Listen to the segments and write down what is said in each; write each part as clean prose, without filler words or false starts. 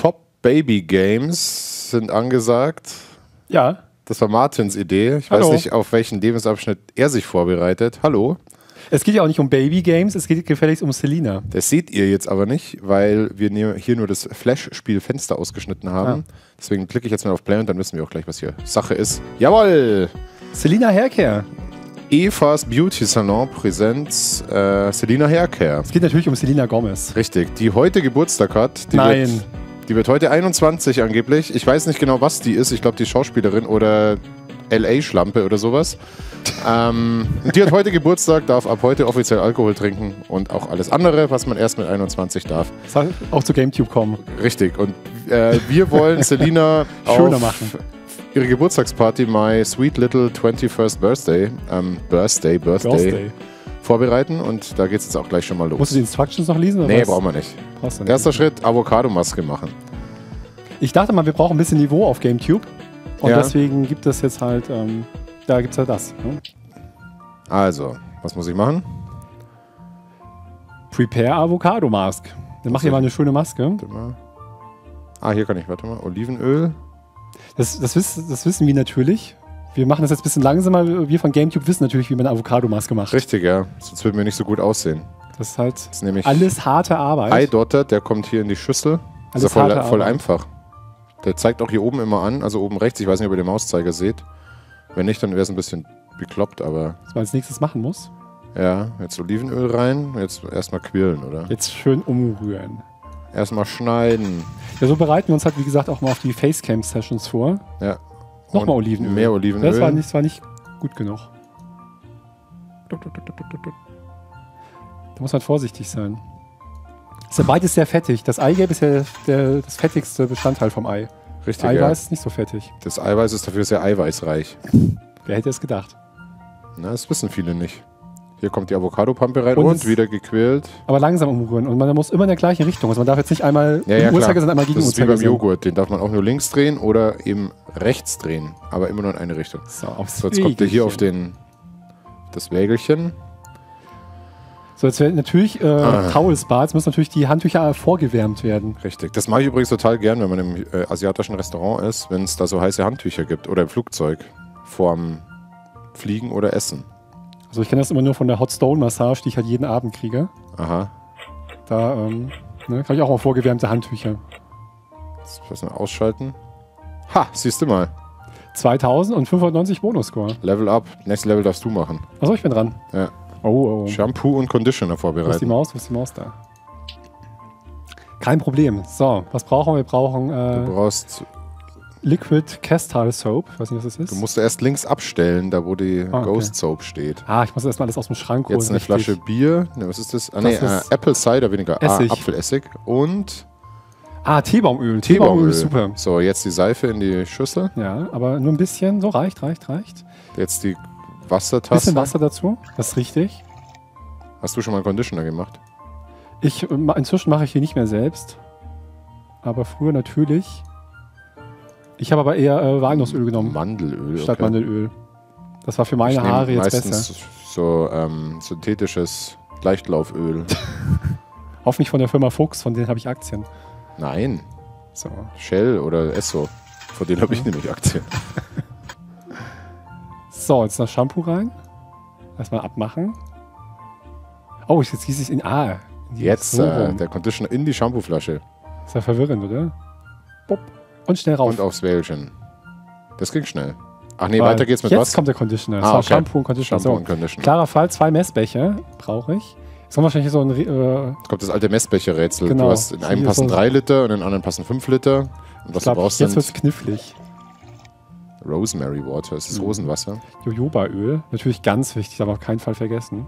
Top Baby Games sind angesagt. Ja. Das war Martins Idee. Ich Hallo. weiß nicht, auf welchen Lebensabschnitt er sich vorbereitet. Hallo. Es geht ja auch nicht um Baby Games, es geht gefälligst um Selina. Das seht ihr jetzt aber nicht, weil wir hier nur das Flash-Spielfenster ausgeschnitten haben. Deswegen klicke ich jetzt mal auf Play und dann wissen wir auch gleich, was hier Sache ist. Jawohl! Selina Haircare. Evas Beauty Salon Präsenz Selina Haircare. Es geht natürlich um Selena Gomez. Richtig, die heute Geburtstag hat. Nein. Die wird heute 21 angeblich. Ich weiß nicht genau, was die ist. Ich glaube, die Schauspielerin oder LA-Schlampe oder sowas. Die hat heute Geburtstag, darf ab heute offiziell Alkohol trinken und auch alles andere, was man erst mit 21 darf. Soll auch zu GameTube kommen. Richtig. Und wir wollen Selina schöner auf machen. Ihre Geburtstagsparty My Sweet Little 21st Birthday, Birthday vorbereiten. Und da geht es jetzt auch gleich schon mal los. Musst du die Instructions noch lesen? Oder Nee, was? brauchen wir nicht. Brauchst du nicht. Erster Schritt, Avocado-Maske machen. Ich dachte mal, wir brauchen ein bisschen Niveau auf GameTube. Und Ja. deswegen gibt es jetzt halt, da gibt es halt das. Ne? Also, was muss ich machen? Prepare Avocado Mask. Dann mach hier mal eine schöne Maske. Warte mal. Hier kann ich, warte mal. Olivenöl. Das wissen wir natürlich. Wir machen das jetzt ein bisschen langsamer. Wir von GameTube wissen natürlich, wie man eine Avocado-Maske macht. Richtig, ja. Sonst würden wir nicht so gut aussehen. Das ist halt Das ist nämlich alles harte Arbeit. Eidotter, der kommt hier in die Schüssel. Das ist ja Alles harte voll Arbeit. einfach. Der zeigt auch hier oben immer an, also oben rechts. Ich weiß nicht, ob ihr den Mauszeiger seht. Wenn nicht, dann wäre es ein bisschen bekloppt, aber Was man als nächstes machen muss. ja, jetzt Olivenöl rein. Jetzt erstmal quirlen, oder? Jetzt schön umrühren. Erstmal schneiden. Ja, so bereiten wir uns halt, wie gesagt, auch mal auf die Facecam-Sessions vor. Ja. Nochmal Und Olivenöl. Mehr Olivenöl. Das war nicht gut genug. Da muss man vorsichtig sein. Ist ja beides sehr fettig. Das Eigelb ist ja das fettigste Bestandteil vom Ei. Richtig, Eiweiß ja. ist nicht so fettig. Das Eiweiß ist dafür sehr eiweißreich. Wer hätte es gedacht? Na, das wissen viele nicht. Hier kommt die Avocado-Pampe rein Und und es- wieder gequält. Aber langsam umrühren. Und man muss immer in der gleichen Richtung. Also man darf jetzt nicht einmal Ja, im klar. Uhrzeigersinn, einmal gegen Das ist wie beim Uhrzeigersinn. Joghurt. Den darf man auch nur links drehen oder eben rechts drehen. Aber immer nur in eine Richtung. So, aufs So, jetzt kommt ihr hier auf Wägelchen. das Wägelchen. So, jetzt wird natürlich Towel-Spa. Jetzt müssen natürlich die Handtücher vorgewärmt werden. Richtig. Das mache ich übrigens total gern, wenn man im asiatischen Restaurant ist, wenn es da so heiße Handtücher gibt oder im Flugzeug vorm Fliegen oder Essen. Also ich kenne das immer nur von der Hot Stone Massage, die ich halt jeden Abend kriege. Aha. Da kann ich auch mal vorgewärmte Handtücher. Jetzt was noch ausschalten. Ha, siehst du mal. 2590 Bonusscore. Level up. Next Level darfst du machen. Achso, ich bin dran. Ja. Oh. Shampoo und Conditioner Wo ist die vorbereiten. Maus? Wo ist die Maus da? Kein Problem. So, was brauchen wir? Wir brauchen Du brauchst, Liquid Castile Soap. Ich weiß nicht, was das ist. du musst erst links abstellen, da wo die Ah, okay. Ghost Soap steht. Ich muss erstmal alles aus dem Schrank holen. Jetzt eine richtig. Flasche Bier. Ne, was ist das? Nee, ist Apple Cider weniger. Essig. Apfelessig. Und Teebaumöl. Teebaumöl. ist super. So, jetzt die Seife in die Schüssel. Ja, aber nur ein bisschen. So, reicht. Jetzt die Wassertasse. Bisschen Wasser dazu. Das ist richtig. Hast du schon mal einen Conditioner gemacht? Inzwischen mache ich hier nicht mehr selbst. Aber früher natürlich. Ich habe aber eher Walnussöl genommen. Mandelöl. Statt okay. Mandelöl. Das war für meine Ich nehme Haare jetzt meistens besser. so synthetisches Leichtlauföl. Hoffentlich von der Firma Fuchs, von denen habe ich Aktien. Nein, So. Shell oder Esso. Von denen habe ich nämlich Aktien. So, jetzt noch Shampoo rein. Erstmal abmachen. Oh, jetzt gieße ich in. In die Jetzt so rum. der Conditioner in die Shampooflasche Ist ja verwirrend, oder? Boop. Und schnell rauf. und aufs Wägelchen. Das ging schnell. Ach nee, Weil weiter geht's mit jetzt was? kommt der Conditioner. Ah, So, okay. Shampoo und Conditioner. Shampoo So. und Conditioner. Klarer Fall, 2 Messbecher brauche ich. Jetzt kommt wahrscheinlich so ein. Jetzt kommt das alte Messbecher-Rätsel. Genau. Du hast in einem Hier passen so- 3 Liter und in anderen passen 5 Liter. Und was Ich glaub, du brauchst, jetzt wird es sind knifflig. Rosemary Water. Das ist Rosenwasser. Jojobaöl. Natürlich ganz wichtig, aber auf keinen Fall vergessen.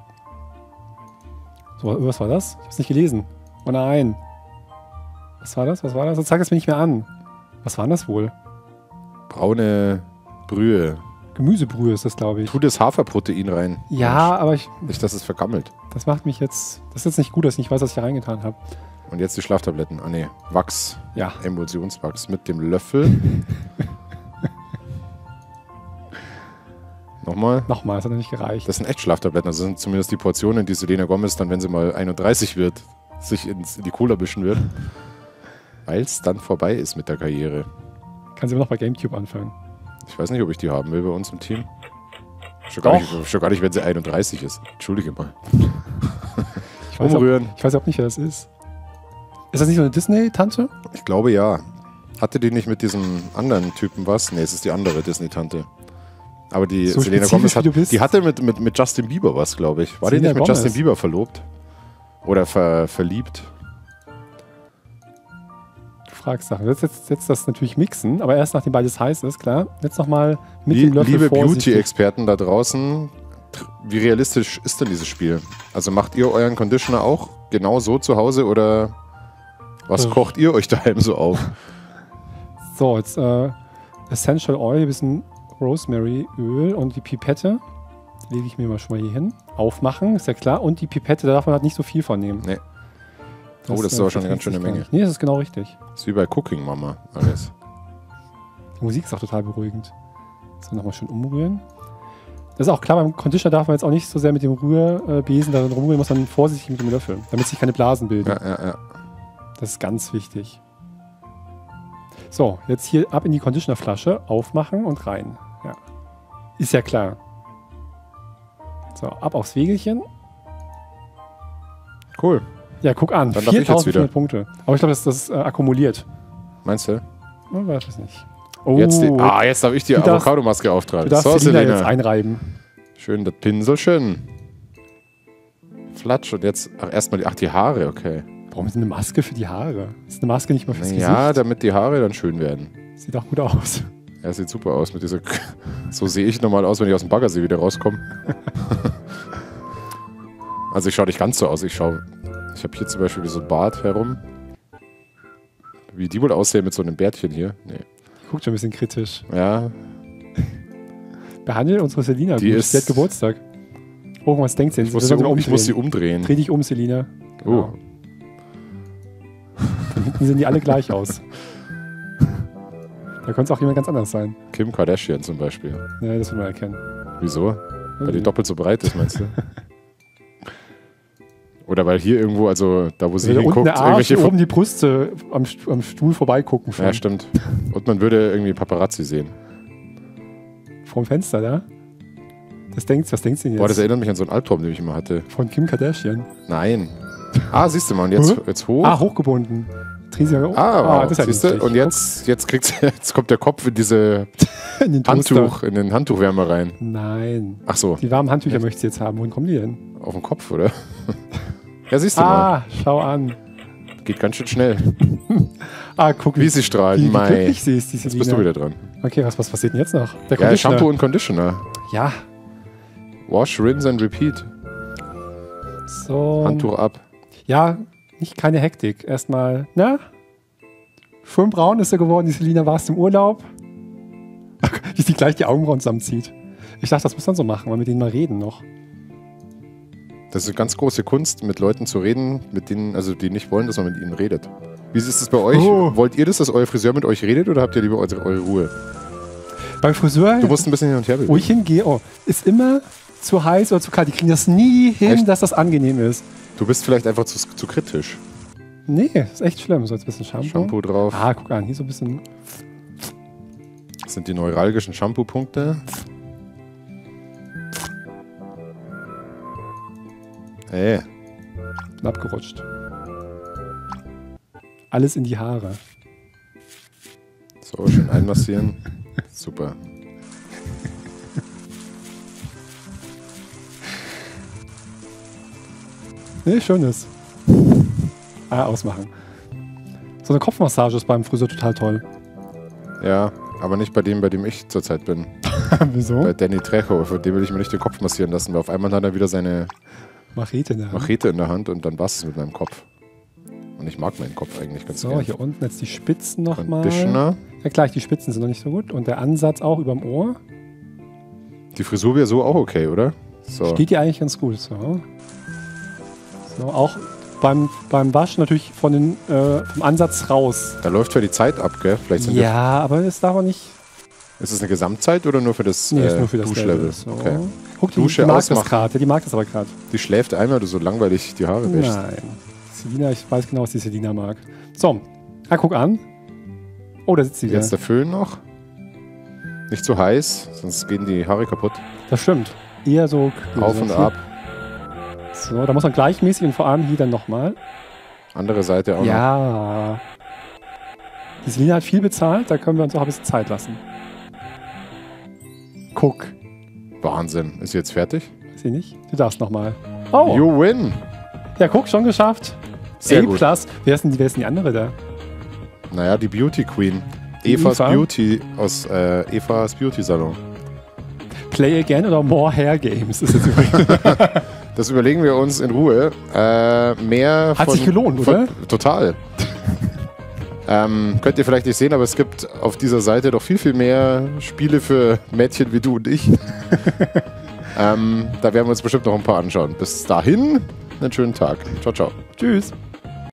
So, was war das? Ich habe es nicht gelesen. Oh nein. Was war das? Jetzt zeig es mir nicht mehr an. Was war denn das wohl? Braune Brühe. Gemüsebrühe ist das, glaube ich. Tu das Haferprotein rein. Ja, aber Nicht, dass es vergammelt. das macht mich jetzt. Das ist jetzt nicht gut, dass ich nicht weiß, was ich hier reingetan habe. Und jetzt die Schlaftabletten. Ah nee, Wachs. Ja. Emulsionswachs mit dem Löffel. Nochmal. Nochmal, das hat noch nicht gereicht. Das sind echt Schlaftabletten. Das sind zumindest die Portionen, die Selena Gomez dann, wenn sie mal 31 wird, sich in die Cola mischen wird. Weil es dann vorbei ist mit der Karriere. Kann sie immer noch bei GameCube anfangen. Ich weiß nicht, ob ich die haben will bei uns im Team. Schon gar nicht, wenn sie 31 ist. Entschuldige mal. Umrühren. Ich weiß auch nicht, wer das ist. Ist das nicht so eine Disney-Tante? Ich glaube ja. Hatte die nicht mit diesem anderen Typen was? Nee, es ist die andere Disney-Tante. Aber die so Selena Gomez die hatte mit Justin Bieber was, glaube ich. War Selena die nicht mit Gomez? Justin Bieber verlobt? Oder verliebt? Du fragst Sachen. Jetzt das natürlich mixen, aber erst nachdem beides heiß ist, klar. Jetzt nochmal mit dem Löffel Liebe vorsichtig. Beauty-Experten da draußen, wie realistisch ist denn dieses Spiel? Also macht ihr euren Conditioner auch genau so zu Hause oder was kocht ihr euch daheim so auf? So, jetzt Essential Oil, ein bisschen Rosemary-Öl und die Pipette. Die lege ich mir mal schon mal hier hin. Aufmachen, ist ja klar. Und die Pipette, da darf man halt nicht so viel von nehmen. Nee. Das ist aber schon eine ganz schöne Menge. Nee, das ist genau richtig. Das ist wie bei Cooking Mama alles. Die Musik ist auch total beruhigend. So, nochmal schön umrühren. Das ist auch klar, beim Conditioner darf man jetzt auch nicht so sehr mit dem Rührbesen darin rumrühren, muss man vorsichtig mit dem Löffel, damit sich keine Blasen bilden. Ja. Das ist ganz wichtig. So, jetzt hier ab in die Conditionerflasche, aufmachen und rein. Ja. Ist ja klar. So, ab aufs Wegelchen. Cool. Ja, guck an. Dann darf ich jetzt wieder. 4.400 Punkte. Aber ich glaube, das akkumuliert. Meinst du? Ich weiß es nicht. Oh, Jetzt darf ich die Avocado-Maske auftragen. du darfst So, Selina jetzt einreiben. Schön das Pinselchen. Flatsch und jetzt erstmal die Haare, okay. Warum ist eine Maske für die Haare? Ist eine Maske nicht mal fürs Ja, Gesicht? damit die Haare dann schön werden. Sieht auch gut aus. Ja, sieht super aus mit dieser. So sehe ich normal aus, wenn ich aus dem Baggersee wieder rauskomme. Also ich schaue nicht ganz so aus. Ich habe hier zum Beispiel so ein Bart herum. Wie die wohl aussehen mit so einem Bärtchen hier. Nee. Guckt schon ein bisschen kritisch. Ja, Behandelt unsere Selina gut. Die hat Geburtstag. Oh, was denkt sie? ich muss sie umdrehen. Dreh dich um, Selina. Genau. Von hinten sehen die alle gleich aus. Da könnte es auch jemand ganz anders sein. Kim Kardashian zum Beispiel. Ja, das wird man erkennen. Wieso? Weil die doppelt so breit ist, meinst du? Oder weil hier irgendwo, also da wo sie Unten hinguckt, der Arsch, irgendwelche... oben die Brüste am Stuhl vorbeigucken. Schon. Ja, stimmt. Und man würde irgendwie Paparazzi sehen. Vom Fenster, da? Was denkst du denn jetzt? Boah, das erinnert mich an so einen Albtraum, den ich immer hatte. Von Kim Kardashian. Nein. Ah, siehst du mal, und jetzt hoch. Ah, hochgebunden. Dreh sie Wow. das ist ja Siehst du? lustig. Und jetzt kommt der Kopf in diese in den Toaster. in den Handtuchwärmer rein. Nein. Ach so, Die warmen Handtücher möchte sie jetzt haben. Wohin kommen die denn? auf den Kopf, oder? Ja, siehst du mal. Ah, schau an. Geht ganz schön schnell. Ah, guck, Wie sie strahlt. wie Mei. glücklich sie ist, die Jetzt Selina. bist du wieder dran. Okay, was passiert denn jetzt noch? Der Ja, Conditioner. Shampoo und Conditioner. Ja, Wash, rinse and repeat. so. Handtuch ab. Ja, keine Hektik. Erstmal, na? Schön braun ist er geworden, die Selina. Warst im Urlaub? Wie sie gleich die Augenbrauen zusammenzieht. Ich dachte, das muss man so machen, weil mit denen mal reden noch. Das ist eine ganz große Kunst, mit Leuten zu reden, mit denen, also die nicht wollen, dass man mit ihnen redet. Wie ist es bei euch? Oh. Wollt ihr das, dass euer Friseur mit euch redet oder habt ihr lieber eure Ruhe? Beim Friseur, Du musst ein bisschen hin und her bewegen. wo ich hingehe, ist immer zu heiß oder zu kalt. Die kriegen das nie hin, Echt? dass das angenehm ist. Du bist vielleicht einfach zu kritisch. Nee, ist echt schlimm. So, jetzt ein bisschen Shampoo. Shampoo drauf. Ah, guck an, hier so ein bisschen. Das sind die neuralgischen Shampoo-Punkte. Hey, Bin abgerutscht. Alles in die Haare. so, schön einmassieren. Super. Nee, schönes. Ausmachen. So eine Kopfmassage ist beim Friseur total toll. Ja, aber nicht bei dem ich zurzeit bin. Wieso? Bei Danny Trejo, von dem will ich mir nicht den Kopf massieren lassen, weil auf einmal hat er wieder seine Machete in der Hand. Machete in der Hand und dann war es mit meinem Kopf. Und ich mag meinen Kopf eigentlich ganz So, gerne. hier unten jetzt die Spitzen nochmal. Conditioner. Ja gleich, die Spitzen sind noch nicht so gut. Und der Ansatz auch überm Ohr. Die Frisur wäre so auch okay, oder? So. Steht die eigentlich ganz gut. So, auch beim Waschen natürlich vom Ansatz raus. Da läuft ja die Zeit ab, gell? Vielleicht sind Ja, aber es darf auch nicht... ist es eine Gesamtzeit oder nur für das, Nee, ist nur für das Duschlevel? Level. So. Okay. Guck, die Dusche mag das ausmachen. gerade. Die mag das aber gerade. Die schläft einmal, du so langweilig die Haare wäschst. Nein. Selina, ich weiß genau, was die Selina mag. So, Ah, guck an. Oh, da sitzt sie wieder. Jetzt der Föhn noch. Nicht zu heiß, sonst gehen die Haare kaputt. Das stimmt. Eher so Auf und ab. So, da muss man gleichmäßig und vor allem hier dann nochmal. Andere Seite auch noch. Ja. Die Selina hat viel bezahlt, da können wir uns auch ein bisschen Zeit lassen. Guck. Wahnsinn. Ist sie jetzt fertig? Weiß ich nicht. Du darfst nochmal. Oh! You win. Ja, guck, schon geschafft. Sehr A+. gut. Wer ist denn die andere da? Naja, die Beauty Queen. Die Evas Eva? Beauty aus Evas Beauty Salon. Play Again oder More Hair Games? Ist jetzt übrigens. Das überlegen wir uns in Ruhe. Mehr Hat sich gelohnt, oder? Total. Könnt ihr vielleicht nicht sehen, aber es gibt auf dieser Seite doch viel, viel mehr Spiele für Mädchen wie du und ich. Da werden wir uns bestimmt noch ein paar anschauen. Bis dahin, einen schönen Tag. Ciao, ciao. Tschüss.